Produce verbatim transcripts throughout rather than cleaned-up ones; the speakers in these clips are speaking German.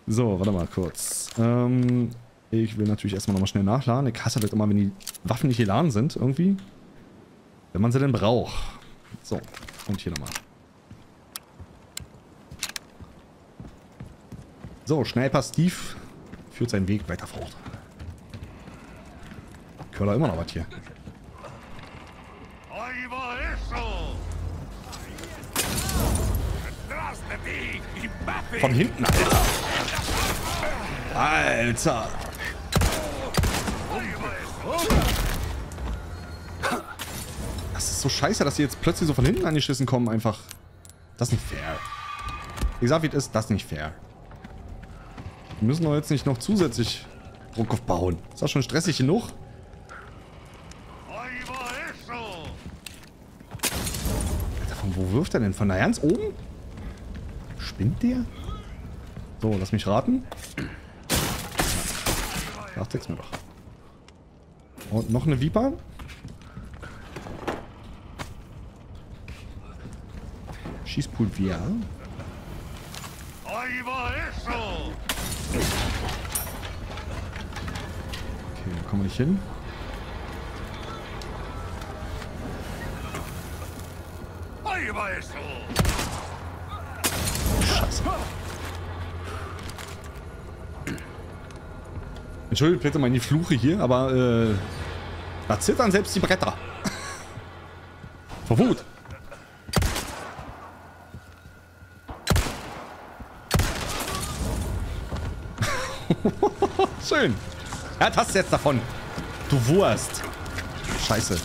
So, warte mal kurz. Ähm, ich will natürlich erstmal nochmal schnell nachladen. Ich hasse das immer, wenn die Waffen nicht geladen sind, irgendwie. Wenn man sie denn braucht. So, und hier nochmal. So, Sniper Steve führt seinen Weg weiter fort. Ich höre da immer noch was hier. Von hinten, Alter. Alter. Das ist so scheiße, dass die jetzt plötzlich so von hinten angeschissen kommen, einfach. Das ist nicht fair. Wie gesagt, wie es ist, das ist nicht fair. Wir müssen doch jetzt nicht noch zusätzlich Druck aufbauen. Ist das schon stressig genug? Alter, von wo wirft er denn? Von da ganz oben? Spinnt der? So, lass mich raten. Sag's mir doch. Und noch eine Viper. Schießpulver. Okay, da kommen wir nicht hin. Scheiße. Entschuldigt bitte meine Fluche hier, aber äh, da zittern selbst die Bretter. Vor Wut. Schön. Ja, hast du jetzt davon. Du Wurst. Scheiße.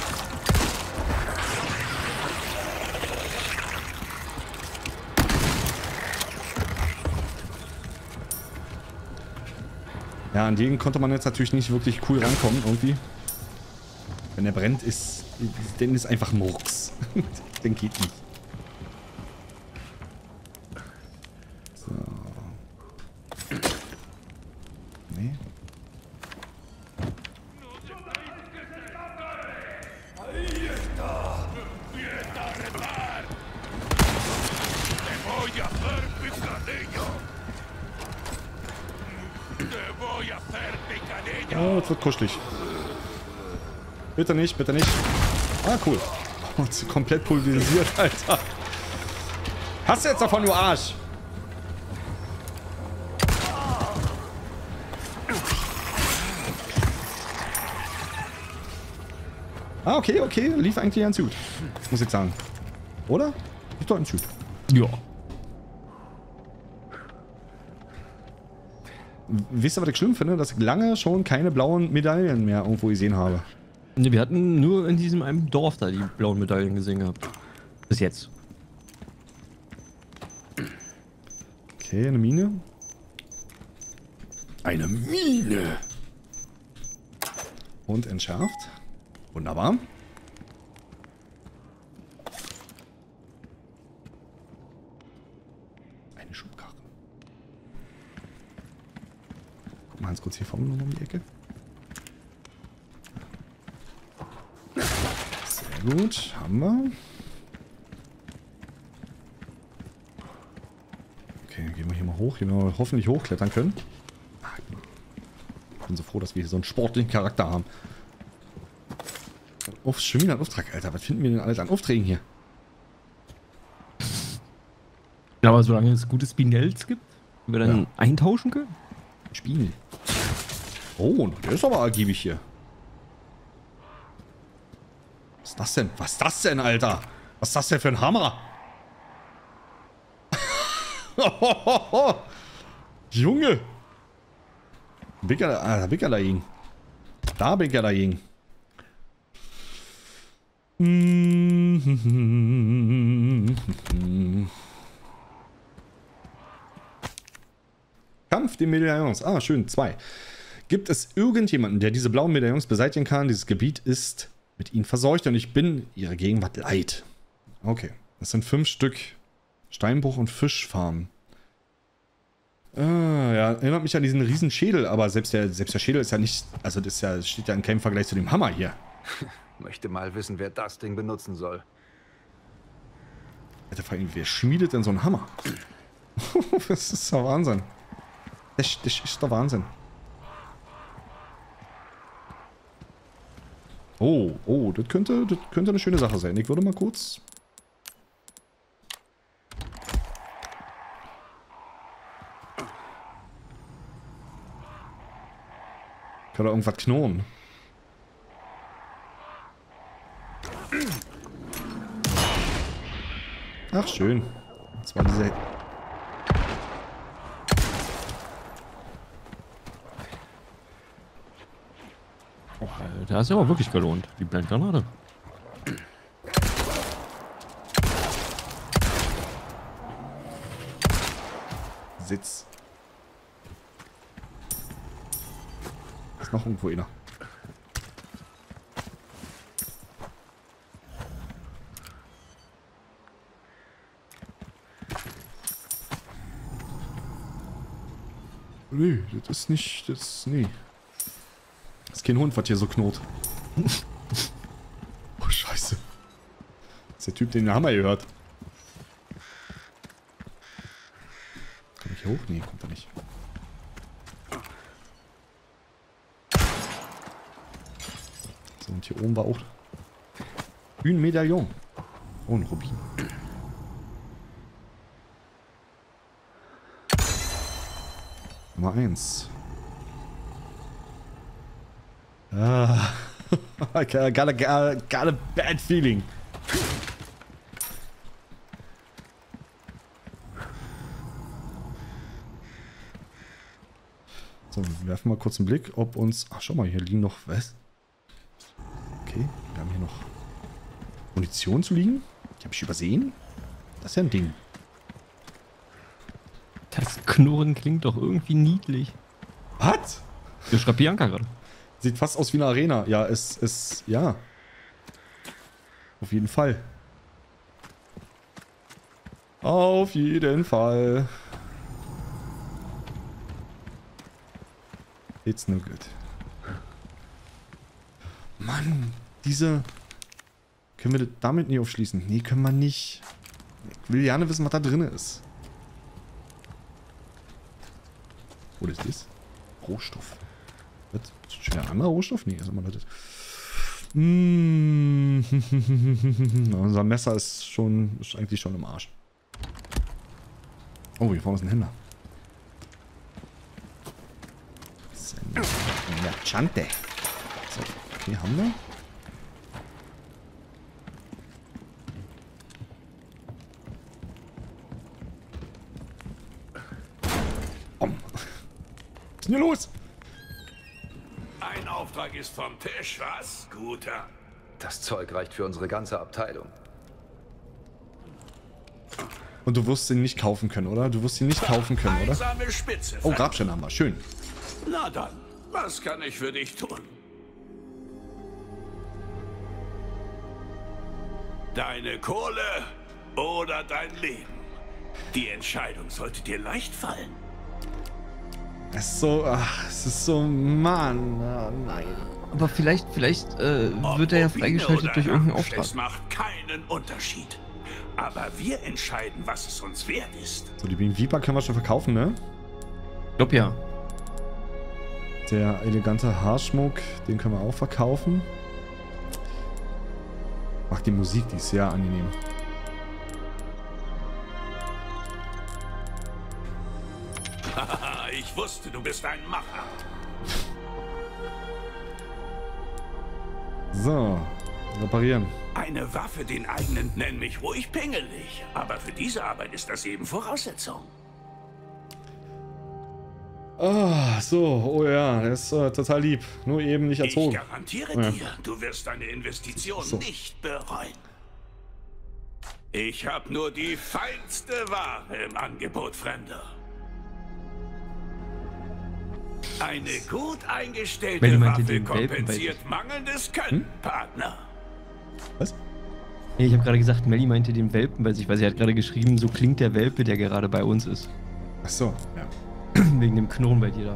Ja, an den konnte man jetzt natürlich nicht wirklich cool rankommen, irgendwie. Wenn er brennt, ist... Dann ist einfach Murks. Den geht nicht. So. Nee. Oh, das wird kuschelig. Bitte nicht, bitte nicht. Ah, cool. Oh, komplett pulverisiert, Alter. Hast du jetzt davon, du Arsch? Ah, okay, okay. Lief eigentlich ganz gut. Muss ich sagen. Oder? Lief doch ganz gut. Ja. Wisst ihr, was ich schlimm finde? Dass ich lange schon keine blauen Medaillen mehr irgendwo gesehen habe. Ne, wir hatten nur in diesem einem Dorf da die blauen Medaillen gesehen gehabt. Bis jetzt. Okay, eine Mine. Eine Mine! Und entschärft. Wunderbar. Eine Schubkarre. Guck mal ganz kurz hier vorne noch um die Ecke. Sehr gut, haben wir. Okay, gehen wir hier mal hoch. Hier wir hoffentlich hochklettern können. Ich bin so froh, dass wir hier so einen sportlichen Charakter haben. Oh, schon wieder ein Auftrag, Alter. Was finden wir denn alles an Aufträgen hier? Ja, aber solange es gute Spinels gibt, wir dann Ja. eintauschen können. Spiel. Oh, der ist aber ergiebig hier. Was ist das denn? Was ist das denn, Alter? Was ist das denn für ein Hammer? Junge! Bigger, ah, bigger dagegen. Da bigger dagegen. Kampf der Medaillons. Ah, schön. Zwei. Gibt es irgendjemanden, der diese blauen Medaillons beseitigen kann? Dieses Gebiet ist mit ihnen verseucht und ich bin ihrer Gegenwart leid. Okay. Das sind fünf Stück. Steinbruch und Fischfarm. Ah, ja, erinnert mich an diesen riesen Schädel, aber selbst der, selbst der Schädel ist ja nicht, also das ist ja, das steht ja in keinem Vergleich zu dem Hammer hier. Möchte mal wissen, wer das Ding benutzen soll. Alter, vor allem, wer schmiedet denn so einen Hammer? Das ist ja Wahnsinn. Das, das ist der Wahnsinn. Oh, oh, das könnte, das könnte eine schöne Sache sein. Ich würde mal kurz... Kann da irgendwas knurren? Ach, schön. Das war diese... Oh, da ist ja aber wirklich gelohnt. Die Blendgranate. Sitz. Ist noch irgendwo einer. Nee, das ist nicht, das, nee. Das ist kein Hund, was hier so knurrt. Oh, scheiße. Das ist der Typ, den haben wir gehört. Komm ich hier hoch? Nee, kommt er nicht. So, und hier oben war auch ein Medaillon. Oh, ein Rubin. Nummer eins. Ah. got, a, got, a, got a bad feeling. So, wir werfen mal kurz einen Blick, ob uns... Ach, schau mal, hier liegen noch... Was? Okay, wir haben hier noch Munition zu liegen. Die habe ich übersehen. Das ist ja ein Ding. Das Knurren klingt doch irgendwie niedlich. Was? Der schreibt Bianca gerade. Sieht fast aus wie eine Arena. Ja, es ist... Ja. Auf jeden Fall. Auf jeden Fall. It's no good. Mann, diese... Können wir das damit nicht aufschließen? Nee, können wir nicht. Ich will gerne wissen, was da drin ist. Wo ist das? Rohstoff. Was? Ist schon ein anderer Rohstoff? Nee, ist immer das. Mmh. Unser Messer ist schon, ist eigentlich schon im Arsch. Oh, hier vorne ist ein Händler. Das ist ein Merchante. So, okay, haben wir. Oh. Was ist denn hier los? Ein Auftrag ist vom Tisch, was? Guter. Das Zeug reicht für unsere ganze Abteilung. Und du wirst ihn nicht kaufen können, oder? Du wirst ihn nicht kaufen können, oder? Einsame Spitze. Oh, Grabstein haben wir. Schön. Na dann, was kann ich für dich tun? Deine Kohle oder dein Leben? Die Entscheidung sollte dir leicht fallen. Es ist so, ach, es ist so, Mann, oh nein. Aber vielleicht, vielleicht äh, Ob wird er ja Rubine freigeschaltet oder durch irgendeinen Ramsch, Auftrag. Es macht keinen Unterschied. Aber wir entscheiden, was es uns wert ist. So, die Beam Viper können wir schon verkaufen, ne? Ich glaub ja. Der elegante Haarschmuck, den können wir auch verkaufen. Macht die Musik, die ist sehr angenehm. Ich wusste, du bist ein Macher. So, reparieren. Eine Waffe den eigenen, nenn mich ruhig pingelig. Aber für diese Arbeit ist das eben Voraussetzung. Ah, so, oh ja, der ist äh, total lieb. Nur eben nicht Ich erzogen. garantiere Ja. dir, du wirst deine Investition So. nicht bereuen. Ich habe nur die feinste Ware im Angebot, Fremder. Eine gut eingestellte Melly meinte Waffe den Welpen bei kompensiert sich. mangelndes Können, Hm? Partner. Was? Nee, ich habe gerade gesagt, Melly meinte den Welpen bei sich, weil sie hat gerade geschrieben, so klingt der Welpe, der gerade bei uns ist. Ach so, ja. Wegen dem Knurren bei dir da.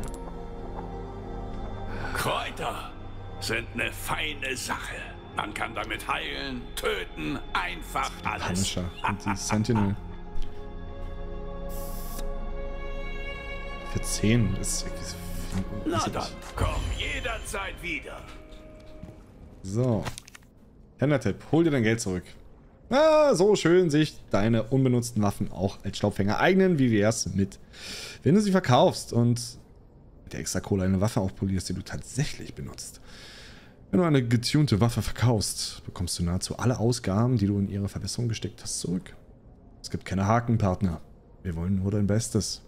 Kräuter sind eine feine Sache. Man kann damit heilen, töten, einfach alles. Punisher und die Sentinel. Für zehn ist... Na dann, komm jederzeit wieder. So. Händlertipp, hol dir dein Geld zurück. Ah, so schön sich deine unbenutzten Waffen auch als Staubfänger eignen. Wie wär's mit, wenn du sie verkaufst und mit der extra Kohle eine Waffe aufpolierst, die du tatsächlich benutzt. Wenn du eine getunte Waffe verkaufst, bekommst du nahezu alle Ausgaben, die du in ihre Verbesserung gesteckt hast, zurück. Es gibt keine Haken, Partner. Wir wollen nur dein Bestes.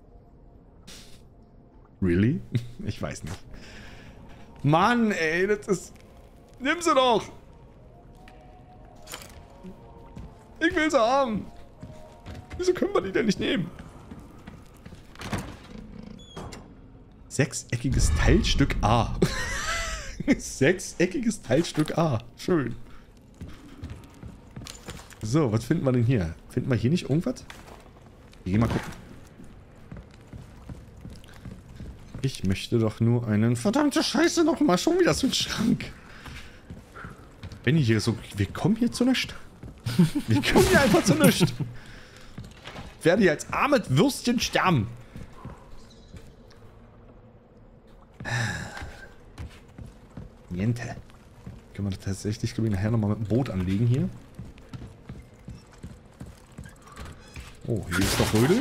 Really? Ich weiß nicht. Mann, ey, das ist... Nimm sie doch! Ich will sie haben! Wieso können wir die denn nicht nehmen? Sechseckiges Teilstück A. Sechseckiges Teilstück A. Schön. So, was finden wir denn hier? Finden wir hier nicht irgendwas? Wir gehen mal gucken. Ich möchte doch nur einen... Verdammte Scheiße, noch mal schon wieder so ein Schrank. Wenn ich hier so... Wir kommen hier zu nichts. Wir kommen hier einfach zu nichts. Ich werde hier als armes Würstchen sterben. Niente. Können wir tatsächlich, glaube ich, nachher nochmal mit dem Boot anlegen hier. Oh, hier ist doch Rödeln.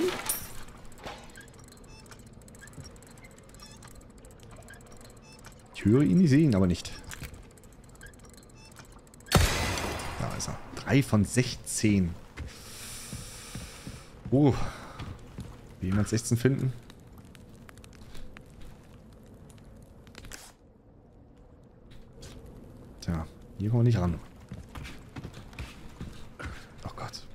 Ich höre ihn, ich sehe ihn aber nicht. Da ist er. drei von sechzehn. Oh. Wie jemand sechzehn finden? Tja, hier kommen wir nicht ran. Oh Gott.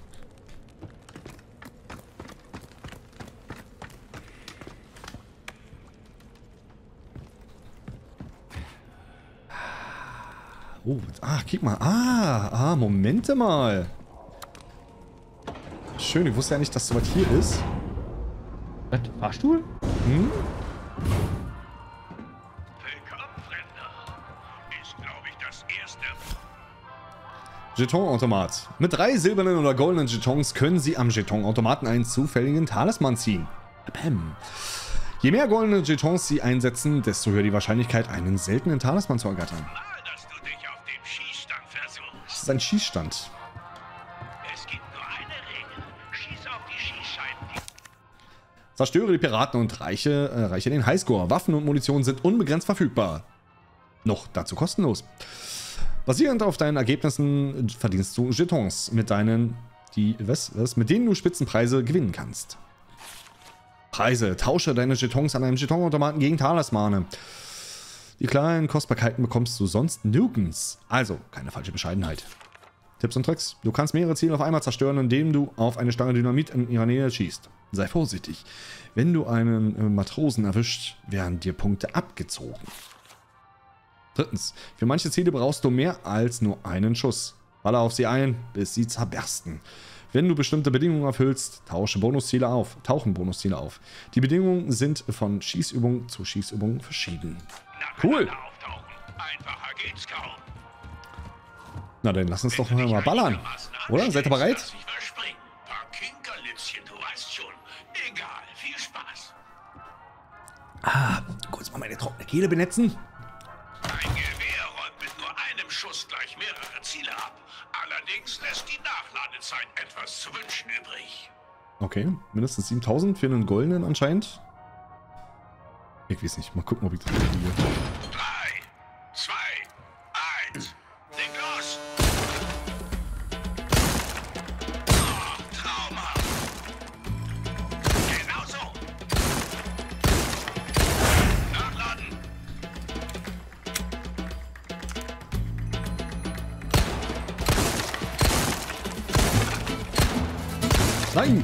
Oh, ah, guck mal. Ah, ah, Momente mal. Schön, ich wusste ja nicht, dass so was hier ist. Was? Fahrstuhl? Hm? Willkommen, Fremder. Ist, glaube ich, das erste. Jetonautomat. Mit drei silbernen oder goldenen Jetons können Sie am Jetonautomaten einen zufälligen Talisman ziehen. Bäm. Je mehr goldene Jetons Sie einsetzen, desto höher die Wahrscheinlichkeit, einen seltenen Talisman zu ergattern. Mal, dass du dich auf dem Schießstand versuchst. Das ist ein Schießstand. Es gibt nur eine Regel. Schieß auf die Schießscheiben. Zerstöre die Piraten und reiche, äh, reiche den Highscore. Waffen und Munition sind unbegrenzt verfügbar. Noch dazu kostenlos. Basierend auf deinen Ergebnissen verdienst du Jetons, mit deinen, die, was, was, mit denen du Spitzenpreise gewinnen kannst. Preise. Tausche deine Jetons an einem Jetonautomaten gegen Talismane. Die kleinen Kostbarkeiten bekommst du sonst nirgends. Also, keine falsche Bescheidenheit. Tipps und Tricks. Du kannst mehrere Ziele auf einmal zerstören, indem du auf eine Stange Dynamit in ihrer Nähe schießt. Sei vorsichtig. Wenn du einen äh, Matrosen erwischt, werden dir Punkte abgezogen. Drittens. Für manche Ziele brauchst du mehr als nur einen Schuss. Baller auf sie ein, bis sie zerbersten. Wenn du bestimmte Bedingungen erfüllst, tausche Bonusziele auf, tauchen Bonusziele auf. Die Bedingungen sind von Schießübung zu Schießübung verschieden. Cool. Einfacher geht's kaum. Na dann lass uns doch mal ballern. Oder? Seid ihr bereit? Lass dich verspringen. Paar Kinkerlitzchen, du weißt schon. Egal, viel Spaß. Ah, kurz mal meine trockene Kehle benetzen. Ein Gewehr räumt mit nur einem Schuss gleich mehrere Ziele ab. Allerdings lässt die Nachladezeit etwas zu wünschen übrig. Okay, mindestens siebentausend für einen goldenen anscheinend. Ich weiß nicht, mal gucken, ob ich das kriege. Drei, zwei, eins, leg los! Oh, traumhaft! Genau so! Nachladen! Nein!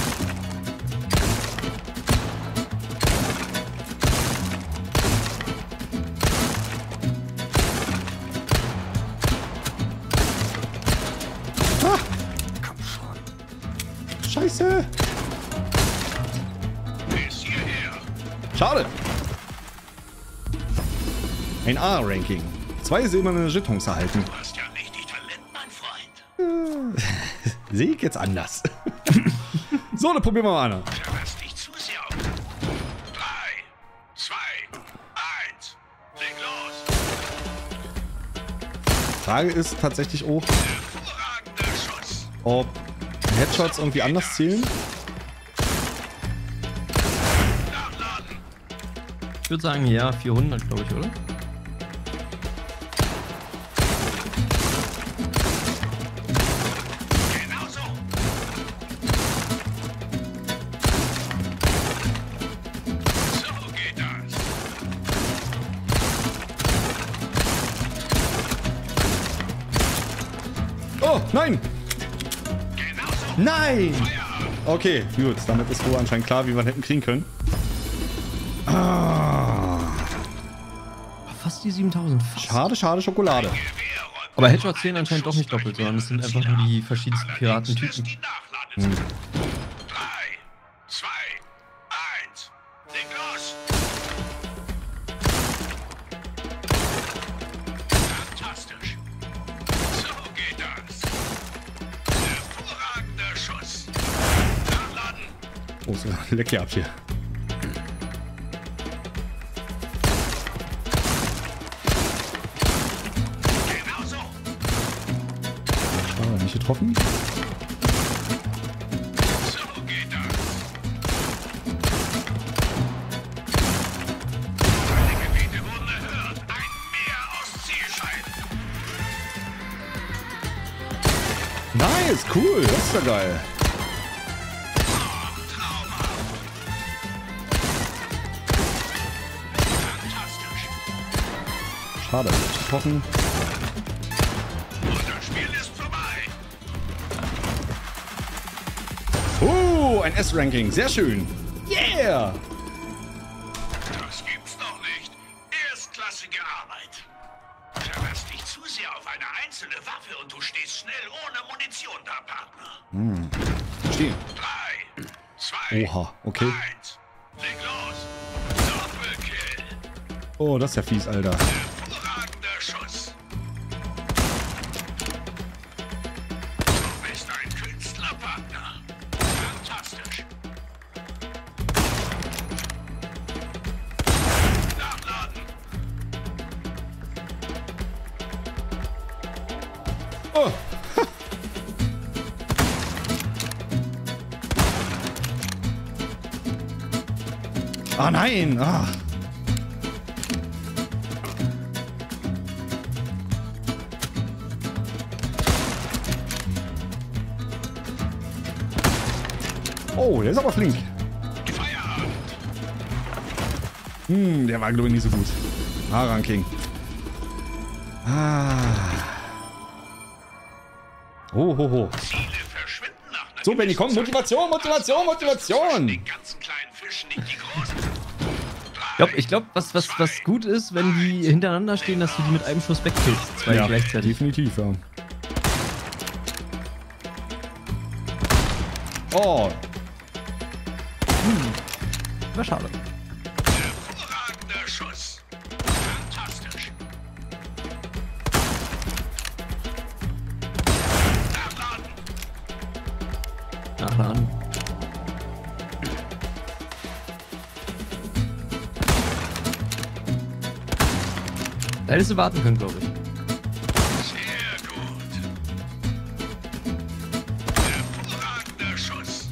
Ah! Komm schon. Scheiße! Bis hierher! Schade! Ein A-Ranking. Zwei silberne Jetons erhalten. Du hast ja richtig Talent, mein Freund. Sehe ich jetzt anders. So, dann probieren wir mal an. Verlass dich zu sehr auf. Frage ist tatsächlich auch, ob Headshots irgendwie anders zählen. Ich würde sagen, ja, vierhundert, glaube ich, oder? Oh, nein! Nein! Okay, gut. Damit ist wohl anscheinend klar, wie wir hätten kriegen können. Ah. Fast die siebentausend. Fast. Schade, schade Schokolade. Aber Headshots zählen anscheinend doch nicht doppelt, sondern es sind einfach nur die verschiedensten Piratentypen. Hm. drei, zwei, eins, leg los! Fantastisch. So geht das. Hervorragender Schuss. Nachladen. Oh, so leck hier ab hier. Genauso. Schade, nicht getroffen. So geht das. Alle Gebiete wurden erhört. Ein Meer aus Zielscheiben. Nice, cool. Das ist ja geil. Fantastisch. Schade, nicht getroffen. Und das Spiel ist vorbei. Oh, ein S-Ranking. Sehr schön. Yeah! Das gibt's doch nicht. Erstklassige Arbeit. Verlass dich zu sehr auf eine einzelne Waffe und du stehst schnell ohne Munition da, Partner. Stehen. Drei, zwei, Oha, okay. eins. Leg los. Doppelkill. Oh, das ist ja fies, Alter. Hervorragender Schuss. Du bist ein Künstlerpartner. Fantastisch. Nachladen. Oh. Ah, nein. Ah. Oh, der ist aber flink. Feierabend. Hm, der war, glaube ich, nicht so gut. A-Ranking. Ah. Oh, ho, ho. Ziele verschwinden nach einer So, Benny, komm. gewissen Motivation, Motivation, Motivation. Den ganzen kleinen Fischen nicht die großen. Ich glaube, ich glaub, was, was, was gut ist, wenn die hintereinander stehen, dass du die mit einem Schuss wegkillst. Zwei Ja, gleichzeitig. definitiv, ja. Oh, War schade. Hervorragender Schuss. Fantastisch. Nachladen. Nachladen. Da hättest du warten können, glaube ich. Sehr gut. Hervorragender Schuss.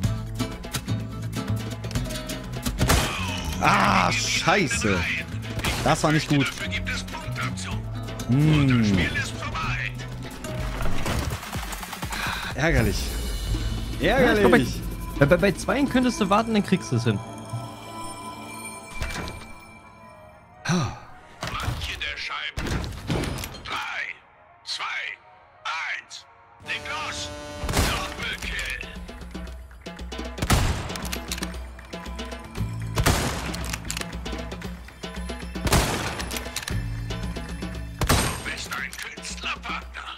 ah, scheiße. Das war nicht gut. Dafür gibt es Punktabzug. Hm, Das Spiel ist vorbei. ärgerlich. Ja, ich glaub, Ärgerlich. bei, bei, bei zweien könntest du warten, dann kriegst du es hin. Manche der Scheiben. Drei, zwei, eins. Leg los. Doppelkill. Du bist ein Künstlerpartner.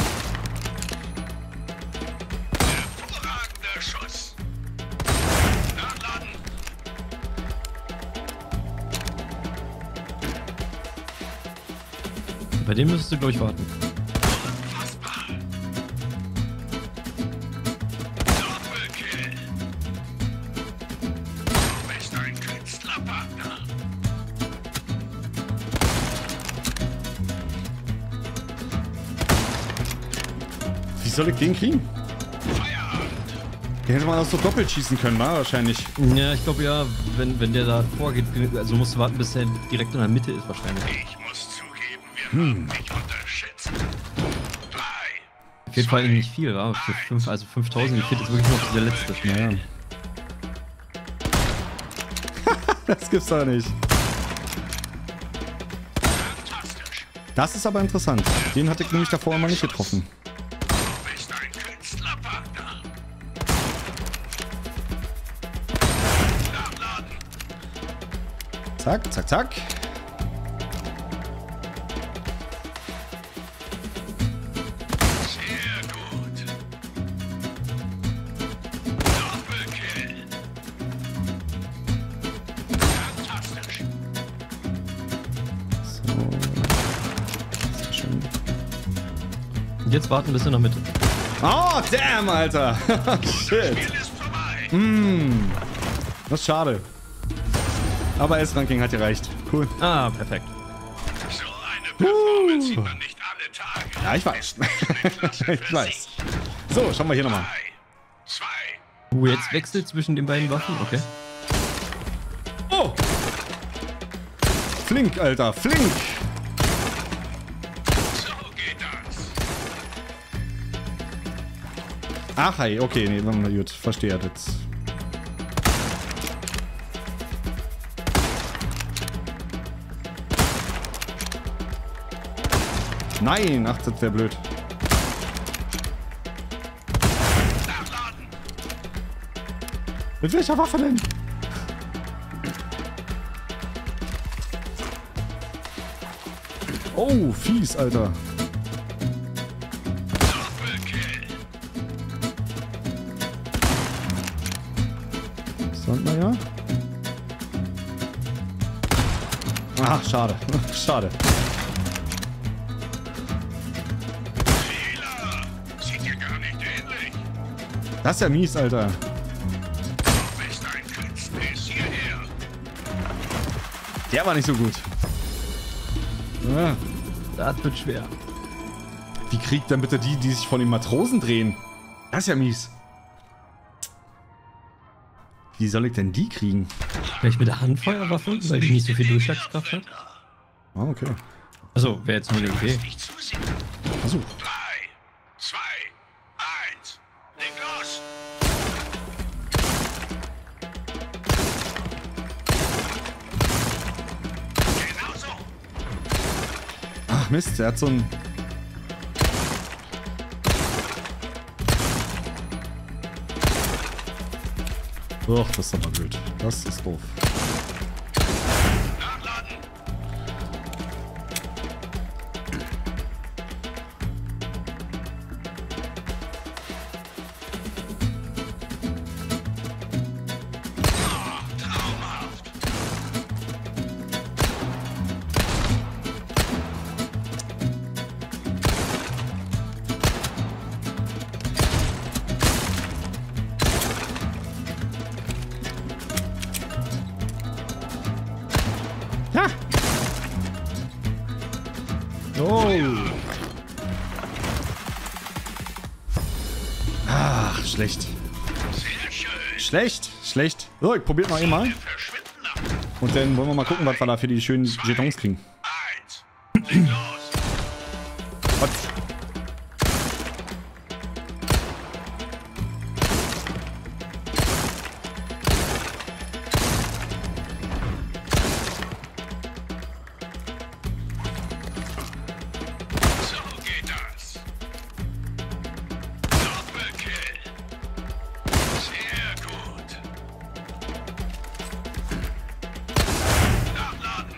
Hervorragender Schuss. Nachladen. Bei dem müsstest du, glaube ich, warten. Unfassbar. Doppelkill. Du bist ein Künstlerpartner. soll ich den kriegen? Den hätte man auch so doppelt schießen können, war wahrscheinlich. Ja, ich glaube ja, wenn, wenn der da vorgeht, also musst du warten, bis der direkt in der Mitte ist wahrscheinlich. Ich muss zugeben, wir hm. haben mich unterschätzt. Drei. Auf jeden Fall nicht viel, war für fünf, also fünftausend, ich finde das wirklich noch der letzte. Naja. Das gibt's doch nicht. Das ist aber interessant. Den hatte ich nämlich davor mal nicht getroffen. Du bist ein Künstlerpartner. Nachladen. Zack, zack, zack. Sehr gut. Doppelkill. Fantastisch. So. Sehr schön. Und jetzt warten bis in der Mitte. Oh, damn, Alter. Shit. Spiel ist vorbei. Mm. Das ist schade. Aber S-Ranking hat gereicht. Cool. Ah, perfekt. So eine Performance sieht man nicht alle Tage. Ja, ich weiß. Ich weiß. So, schauen wir hier nochmal. Drei, zwei. Uh, jetzt wechselt zwischen den beiden Waffen, okay. Oh! Flink, Alter, flink! So geht das. Ach, hey, okay, nee, dann gut, verstehe jetzt. Nein, ach, das wäre blöd. Nachladen. Mit welcher Waffe denn? Oh, fies, Alter. Doppelkill. Sollen wir ja? Ach, schade. Schade. Fehler. Sieht dir gar nicht ähnlich. Das ist ja mies, Alter. Du bist ein Künstler. Bis hierher. Der war nicht so gut. Ja. Das wird schwer. Wie kriegt dann bitte die, die sich von den Matrosen drehen? Das ist ja mies. Wie soll ich denn die kriegen? Vielleicht mit der Handfeuerwaffe, weil die nicht so viel Durchschlagskraft hat? Ah, okay. Also, wäre jetzt nur eine Idee. Nicht zusehen. Versuch. Drei, zwei, eins. Leg los. Genau so. Ach Mist, er hat so ein... Och, das ist aber blöd. Das ist doof. Nachladen. Oh, traumhaft. Ja! Oh! Ach, schlecht. Sehr schön. Schlecht, schlecht. So, ich probier mal einmal. Wir verschwinden ab. Und dann wollen wir mal gucken, was wir da für die schönen Jetons kriegen. Eins. Leg los. Was? So geht das. Doppelkill. Sehr gut. Nachladen.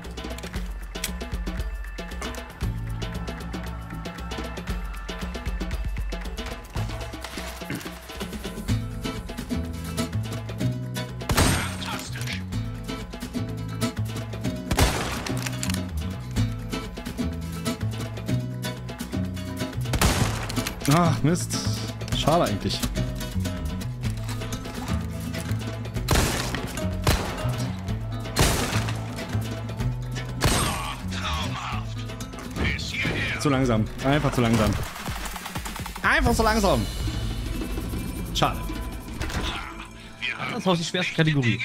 Fantastisch. Ach, Mist. Schade eigentlich. Traumhaft. Bis hierher. Zu langsam. Einfach zu langsam. einfach so langsam. Schade. Das war die schwerste Kategorie.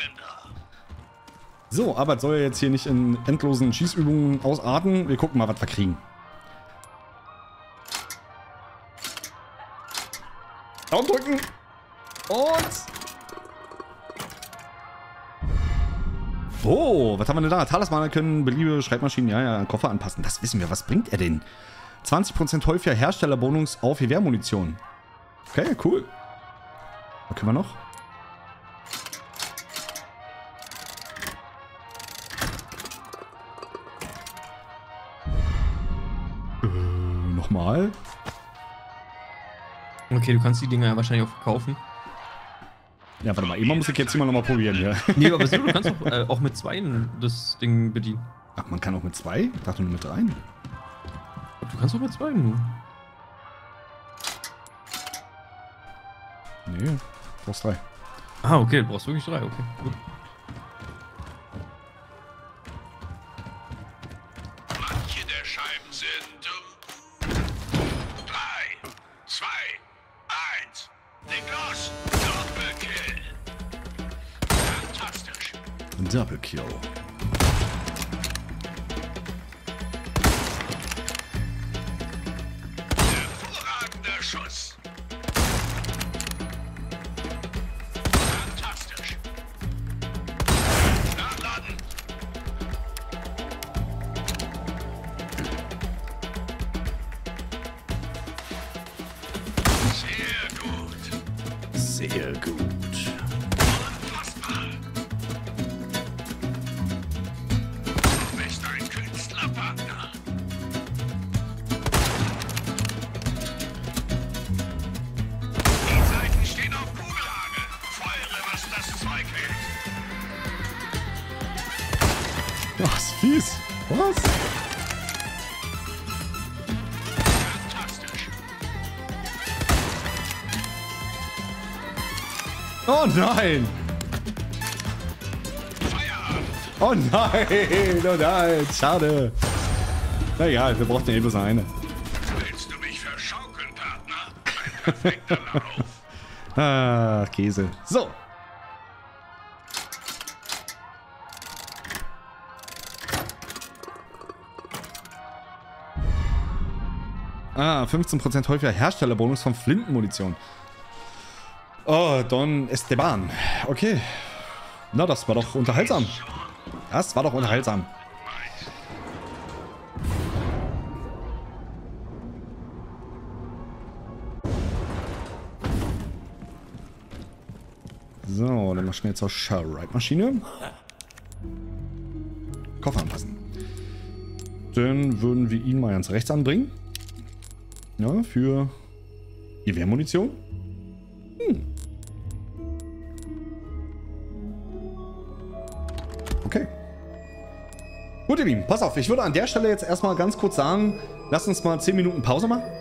So, aber es soll ja jetzt hier nicht in endlosen Schießübungen ausarten. Wir gucken mal, was wir kriegen. Daumen drücken. Und... Oh, was haben wir denn da? Talismane können beliebige Schreibmaschinen, ja, ja, an Koffer anpassen. Das wissen wir. Was bringt er denn? zwanzig Prozent häufiger Herstellerbonus auf Gewehrmunition. Okay, cool. Was können wir noch? Äh, nochmal. Okay, du kannst die Dinger ja wahrscheinlich auch verkaufen. Ja, warte mal, immer muss ich jetzt immer noch mal probieren hier. Nee, aber so, du kannst auch, äh, auch mit zwei das Ding bedienen. Ach, man kann auch mit zwei? Ich dachte nur mit drei. Du kannst auch mit zwei nur. Nee, du brauchst drei. Ah, okay, du brauchst wirklich drei, okay, gut. Manche der Scheiben sind um, drei, zwei, eins. Leg los! Doppelkill! Fantastisch! Double Kill. Hervorragender Schuss! Fantastisch! Nachladen! Sehr gut! Sehr gut. Unfassbar! Du bist ein Künstlerpartner! Die Seiten stehen auf Kugellage! Feuere, was das Zeug hält! Ach, ist fies. Was? Fantastisch! Oh nein! Feierabend! Oh nein! Oh nein! Schade. Na egal, wir brauchen ja eh bloß eine. Willst du mich verschaukeln, Partner? Ein perfekter Lauf! Ah, Käse. So. Ah, fünfzehn Prozent häufiger Herstellerbonus von Flintenmunition. Oh, Don Esteban. Okay. Na, das war doch unterhaltsam. Das war doch unterhaltsam. So, dann mal schnell zur Shell-Ride-Maschine. Koffer anpassen. Dann würden wir ihn mal ganz rechts anbringen. Ja, für Gewehrmunition. Hm. Okay. Gut, ihr Lieben, pass auf. Ich würde an der Stelle jetzt erstmal ganz kurz sagen, lasst uns mal zehn Minuten Pause machen.